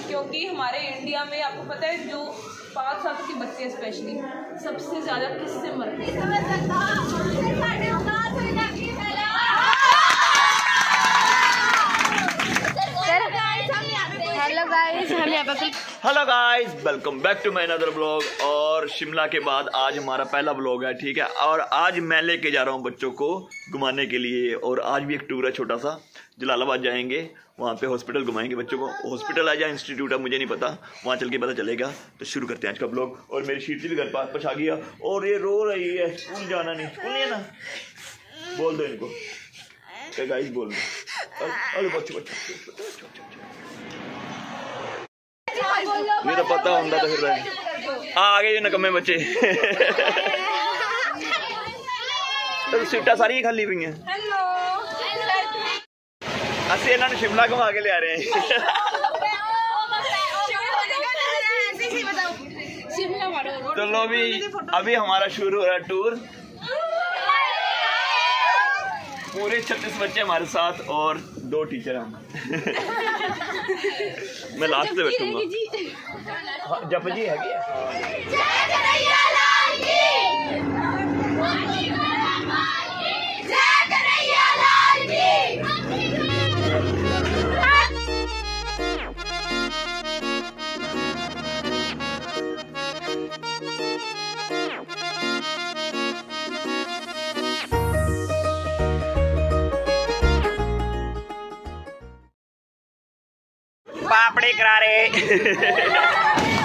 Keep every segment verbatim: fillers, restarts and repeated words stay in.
क्योंकि हमारे इंडिया में आपको पता है जो पाँच साल के बच्चे स्पेशली सबसे ज़्यादा किससे मरते हैं। हेलो गाइस, हम यहाँ पर hello guys, welcome back to my another blog. और शिमला के बाद आज हमारा पहला ब्लॉग है, ठीक है। और आज मैं लेके जा रहा हूँ बच्चों को घुमाने के लिए। और आज भी एक टूर है छोटा सा, जलालाबाद जाएंगे, वहाँ पे हॉस्पिटल घुमाएंगे बच्चों को। हॉस्पिटल है या इंस्टीट्यूट है मुझे नहीं पता, वहाँ चल के पता चलेगा। तो शुरू करते हैं आज का ब्लॉग। और मेरी शीट भी घर पास पास आ गया और ये रो रही है, स्कूल जाना नहीं। स्कूल नहीं है ना, बोल दो इनको, गाइस बोल दो। अरे बच्चों बच्चों ये तो पता होता तो फिर आ गए नकम्मे बच्चे। तो सीटा सारी खाली हुई हैं। असि इन्होंने शिमला घुमा के ले आ रहे हैं। तो लो भी अभी हमारा शुरू हो रहा है टूर। पूरे छत्तीस बच्चे हमारे साथ और दो टीचर हम। मैं लास्ट में बैठूंगा। जप जी है क्या? पापड़ी करारे।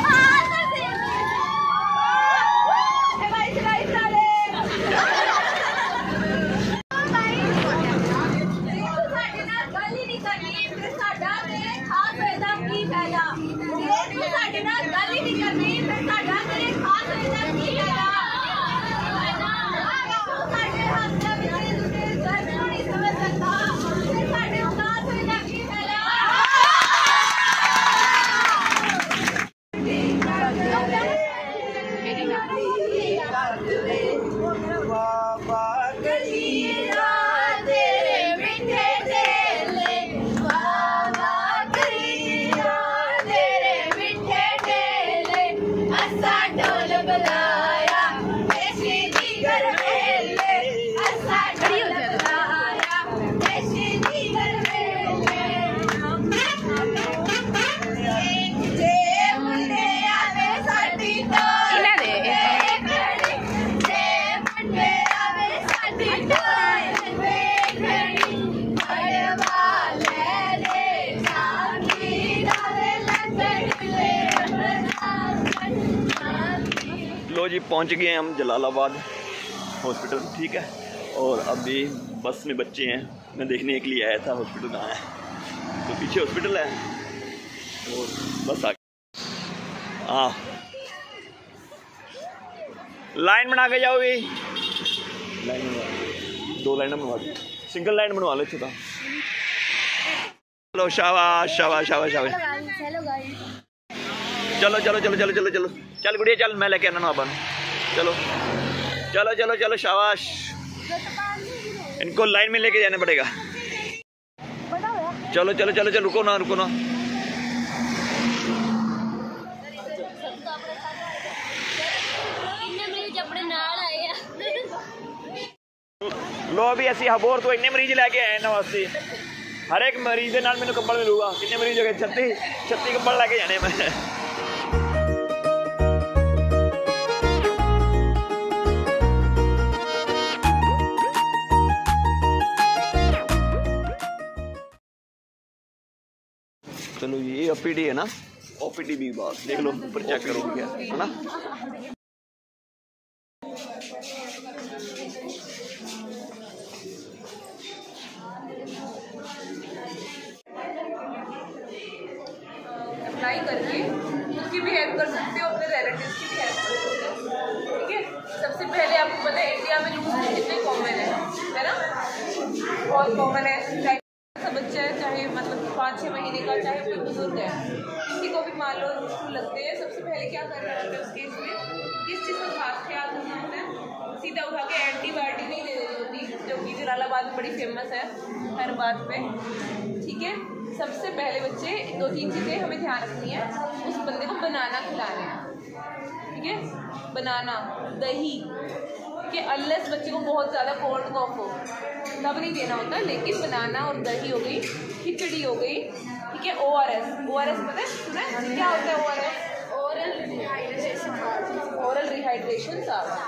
लो जी पहुंच गए हम जलालाबाद हॉस्पिटल, ठीक है। और अभी बस में बच्चे हैं, मैं देखने के लिए आया था हॉस्पिटल कहाँ है। तो पीछे हॉस्पिटल है और बस आ गए। हाँ लाइन बना के जाओ भी, लाइन बनवा दो लाइन बनवा दो, सिंगल लाइन बनवा लो छोटा। चलो शाबाश शाबाश शाबाश शाबाश। चलो चलो चलो चलो चलो चलो चल गुड़िया चल, मैं लेके आना अपन। चलो चलो चलो चलो शाबाश। इनको लाइन में लेके जाना पड़ेगा। चलो चलो चलो चलो रुको ना रुको ना। लो अभी ऐसी हबोर तो इन्ने मरीज लेके आए ना वास्ते। हर एक मरीज के नाल मैंने कंबल मिलूगा। कितने मरीज हो गए? छत्ती छत्ती कंबल लेके जाने मैं। चलो ये ओपीडी है ना, ओपीडी भी बात देख लो, ऊपर चेक करो क्या है ना। अप्लाई करके उसकी भी हेल्प कर सकते हो, अपने रिलेटिव्स की भी हेल्प कर सकते हो, ठीक है। सबसे पहले आपको पता है इंडिया में लूज कितने कॉमन है है ना, बहुत कॉमन है। चाहे बच्चा है, चाहे मतलब पाँच छः महीने का, चाहे कोई बुजुर्ग है, किसी को भी मान लो स्कूल लगते हैं। सबसे पहले क्या करना होता है उस केस में, किस चीज़ का खास ख्याल रखना होता है। सीधा उठा के एंटीबायोटिक नहीं दे देनी होती, जो कि जलालाबाद में बड़ी फेमस है हर बात पे, ठीक है। सबसे पहले बच्चे दो तीन चीज़ें हमें ध्यान रखनी है। उस बंदे को बनाना खिलाना है, ठीक है, बनाना, दही, ठीक है, अनलेस बच्चे को बहुत ज़्यादा कोल्ड कॉफ हो तब नहीं देना होता, लेकिन बनाना और दही हो गई, खिचड़ी हो गई, ठीक है। O R S, O R S पता है, सुना है क्या होता है O R S? Oral rehydration, oral rehydration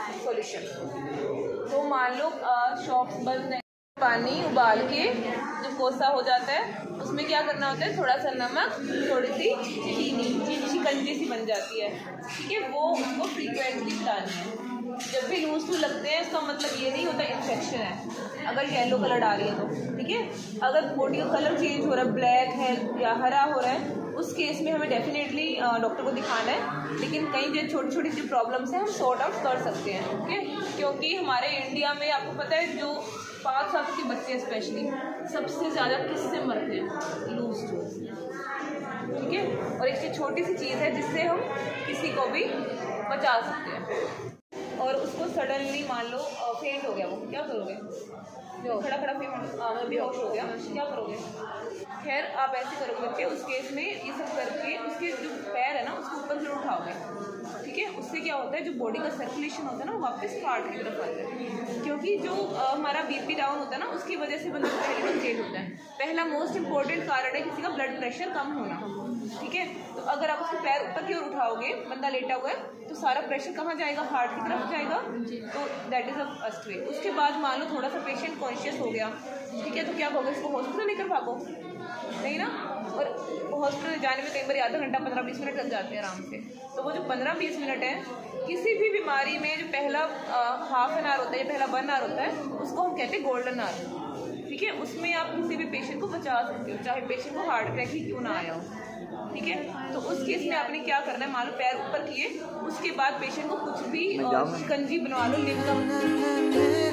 solution. तो मान लो शॉप्स बंद है, पानी उबाल के जो कोसा हो जाता है उसमें क्या करना होता है, थोड़ा सा नमक, थोड़ी सी चीनी, शिकंजी सी बन जाती है, ठीक है, वो उसको फ्रीक्वेंटली पिलानी है। जब भी लूज टू लगते हैं इसका मतलब ये नहीं होता इन्फेक्शन है, अगर येलो कलर डाल रही है तो, ठीक है। अगर बॉडी का कलर चेंज हो रहा है, ब्लैक है या हरा हो रहा है, उस केस में हमें डेफिनेटली डॉक्टर को दिखाना है। लेकिन कई जो छोटी छोटी जो प्रॉब्लम्स हैं हम सॉर्ट आउट कर सकते हैं, ओके। क्योंकि हमारे इंडिया में आपको पता है जो पाँच साल के बच्चे स्पेशली सबसे ज़्यादा किससे मरते हैं, लूज टूथ, ठीक है। और एक छोटी सी चीज़ है जिससे हम किसी को भी बचा सकते हैं। और उसको सडनली मान लो फेंट हो गया, वो क्या करोगे, जो खड़ा खड़ा फेंट बेहोश हो गया, क्या करोगे? खैर आप ऐसे करोगे बच्चे, उस केस में ये सब करके उसके जो पैर है ना उसको ऊपर से उठाओगे, ठीक है। उससे क्या होता है, जो बॉडी का सर्कुलेशन होता है ना वापस हार्ट की तरफ आता है, क्योंकि जो आ, हमारा बीपी डाउन होता है ना उसकी वजह से बंदा पहले चेंज होता है। पहला मोस्ट इंपॉर्टेंट कारण है किसी का ब्लड प्रेशर कम होना, ठीक है। तो अगर आप उसके पैर ऊपर की ओर उठाओगे, बंदा लेटा हुआ है, तो सारा प्रेशर कहाँ जाएगा, हार्ट की तरफ जाएगा, तो that is a first way. उसके बाद मान लो थोड़ा सा पेशेंट कॉन्शियस हो गया, ठीक है, तो क्या कहोगे, इसको हॉस्पिटल लेकर भागो, नहीं ना। और हॉस्पिटल जाने में कई बार आधा घंटा पंद्रह बीस मिनट लग जाते हैं आराम से। तो वो जो पंद्रह बीस मिनट है किसी भी बीमारी में जो पहला हाफ एन आवर होता है या पहला वन आवर होता है उसको हम कहते हैं गोल्डन आवर, ठीक है। उसमें आप किसी भी पेशेंट को बचा सकते हो, चाहे पेशेंट को हार्ट अटैक ही क्यों ना आया हो, ठीक है। तो उस केस में आपने क्या करना है, मान लो पैर ऊपर किए, उसके बाद पेशेंट को कुछ भी शिकंजी बनवा लो, नींबू का।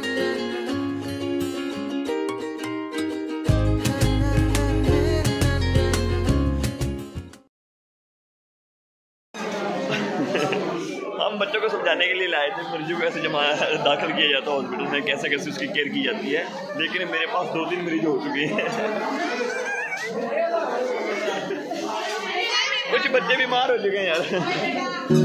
हम बच्चों को समझाने के लिए लाए थे मरीजों को कैसे जमा दाखिल किया जाता है हॉस्पिटल में, कैसे कैसे उसकी केयर की जाती है। लेकिन मेरे पास दो तीन मरीज हो चुके हैं, कुछ बच्चे बीमार हो चुके हैं यार।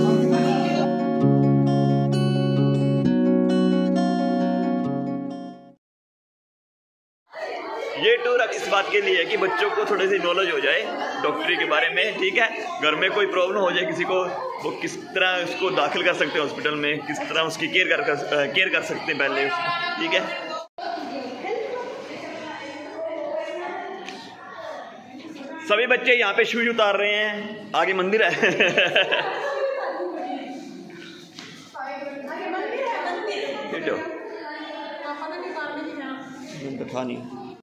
ये टूर इस बात के लिए है कि बच्चों को थोड़ी सी नॉलेज हो जाए डॉक्टरी के बारे में, ठीक है। घर में कोई प्रॉब्लम हो जाए किसी को, वो किस तरह उसको दाखिल कर सकते हैं हॉस्पिटल में, किस तरह उसकी केयर कर, कर केयर कर सकते हैं पहले, ठीक है। सभी बच्चे यहाँ पे शूज उतार रहे हैं, आगे मंदिर है। था नहीं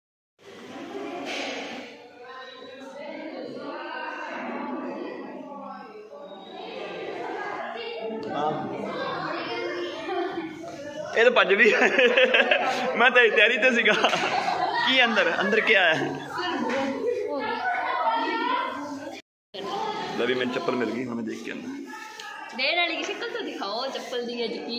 ये तो भज भी मैं तो तैयारी तो सीगा की अंदर अंदर क्या है। लवी मैं चप्पल मिल गई, हमें देख के अंदर डेढ़ वाली की शक्ल तो दिखाओ चप्पल दी है जी।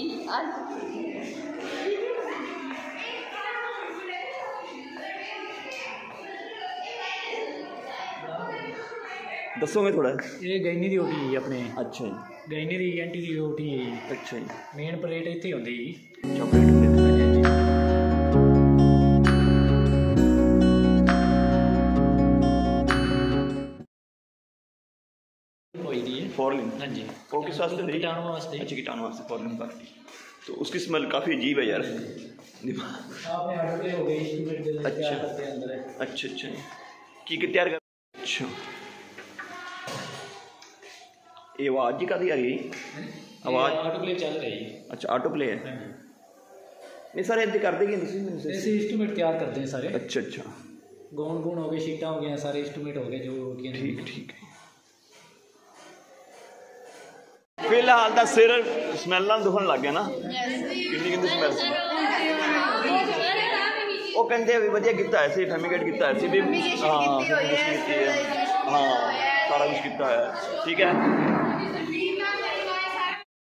दसोगे थोड़ा। ये गैनी दी ओटी है अपने। अच्छा जी, गैनी दी एंटी दी ओटी है। अच्छा जी, मेन प्लेट इत्थे होंदी जी। चॉकलेट फॉरलिन। हाँ जी, वो किस वास्ते दी? कीटाणु वास्ते। अच्छा, कीटाणु वास्ते फॉरलिन का। तो उसकी स्मेल काफ़ी अजीब है यार। आपने ऑर्डर पे हो गई एस्टीमेट दे देते हैं करते हैं अंदर है। अच्छा अच्छा की कि तैयार कर। अच्छा ये आवाज़ जी कादी आ रही आवाज़? ऑटो प्ले चल रही है। अच्छा ऑटो प्ले है। हाँ जी, नहीं सर इतने कर देंगे तुम ऐसे एस्टीमेट तैयार करते हैं सारे। अच्छा अच्छा, गौन गुण हो गए, शीटा हो गए, सारे एस्टीमेट हो गए जो ठीक ठीक है। फिलहाल तो सिर स्मैल नाल दुखन लग गया ना, कितनी कितनी स्मैल वो कहते भी वधिया किया है सी, फैमिगेट किया है सी भी। हाँ हाँ सारा कुछ किया है, ठीक है।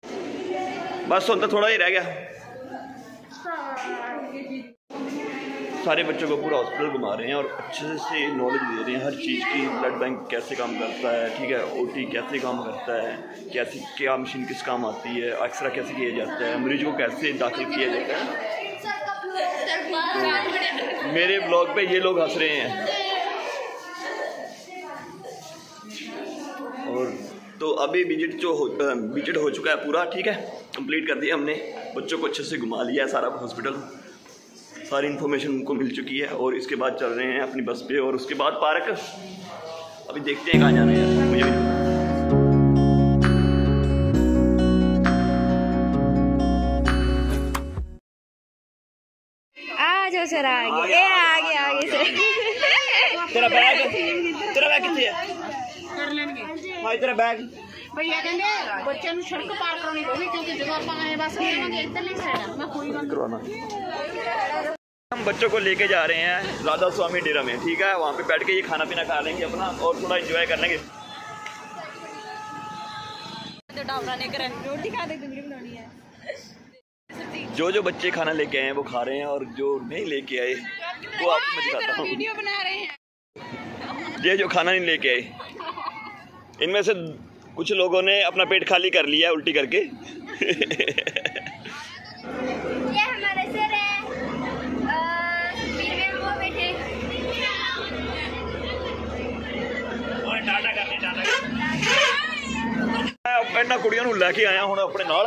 बस हम तो थोड़ा ही रह गया। सारे बच्चों को पूरा हॉस्पिटल घुमा रहे हैं और अच्छे से नॉलेज दे रहे हैं हर चीज़ की। ब्लड बैंक कैसे काम करता है, ठीक है, ओटी कैसे काम करता है, कैसी क्या मशीन किस काम आती है, एक्सरा कैसे किया जाता है, मरीज को कैसे दाखिल किया जाता है। तो मेरे ब्लॉग पे ये लोग हंस रहे हैं। और तो अभी विजिट जो हो विजिट हो चुका है पूरा, ठीक है, कंप्लीट कर दिया हमने। बच्चों को अच्छे से घुमा लिया है सारा हॉस्पिटल, सारी इन्फॉर्मेशन उनको मिल चुकी है। और इसके बाद चल रहे हैं अपनी बस पे और उसके बाद पार्क। अभी देखते हैं कहाँ जाना है, मुझे भी आ जाओ सर, आगे ए आगे आगे सर। तेरा बैग तेरा बैग कितने है? हाँ तेरा बैग भैया कहते बच्चे ਨੂੰ सड़क पार करानी पड़ेगी क्योंकि जब आप आए बस में इधर नहीं साइड मैं कोई करवाना। हम बच्चों को लेके जा रहे हैं राधा स्वामी डेरा में, ठीक है, वहाँ पे बैठ के ये खाना पीना खा लेंगे अपना और थोड़ा एंजॉय कर लेंगे। रोटी खा दे, वीडियो बनानी है। जो जो बच्चे खाना लेके आए हैं वो खा रहे हैं और जो नहीं लेके आए वो आपको मैं दिखाता हूँ। वीडियो बना रहे हैं। ये जो खाना नहीं लेके आए इनमें से कुछ लोगों ने अपना पेट खाली कर लिया उल्टी करके। ये हमारे सर है, फिर वो बैठे इन्ना कुड़ियों नूं लैके आया हूँ अपने नाल।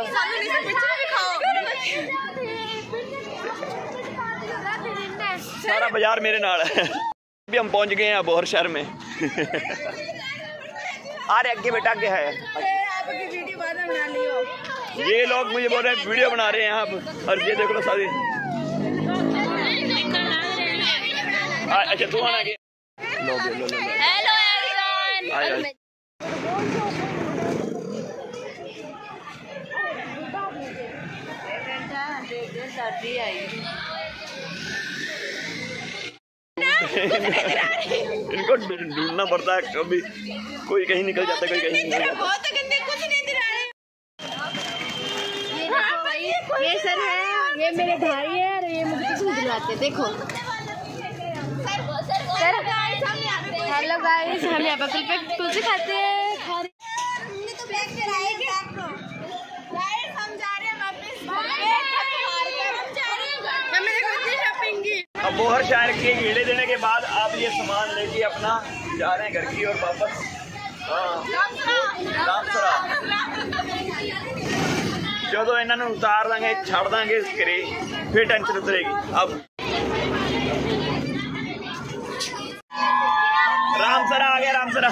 सारा बाजार मेरे नाल है। अभी हम पहुंच गए हैं बोहर शहर में। अरे आगे बेटा आगे है, वीडियो बाद में बना लियो। ये लोग मुझे बोल रहे हैं वीडियो बना रहे हैं आप, और ये देख लो सारी। अच्छा तू आना के लो लो लो लो। Hello everyone. आए आए। इनको ढूंढना पड़ता है, कभी कोई कहीं निकल जाता है, कोई कहीं निकल जाता है। ये सर है, ये मेरे भाई है और ये मुझे कुछ नहीं दिलाते। देखो सर, हेलो गाइस, हम यहाँ पर कुल्फी खाते हैं। अब बोहर शहर के हीड़े देने के बाद आप ये सामान लेके अपना जा रहे हैं घर की और वापस रामसरा। जो इन्होंने उतार देंगे छड़ देंगे घरे फिर टेंशन उतरेगी। अब रामसरा आ गया, रामसरा।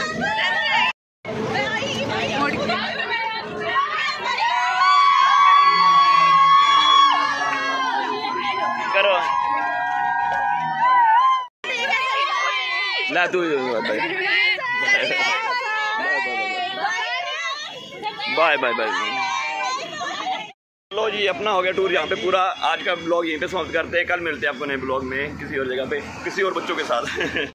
करो ला तू बाय बाय बाय। लो जी अपना हो गया टूर यहाँ पे पूरा। आज का ब्लॉग यहीं पे समाप्त करते हैं, कल मिलते हैं आपको नए ब्लॉग में किसी और जगह पे किसी और बच्चों के साथ।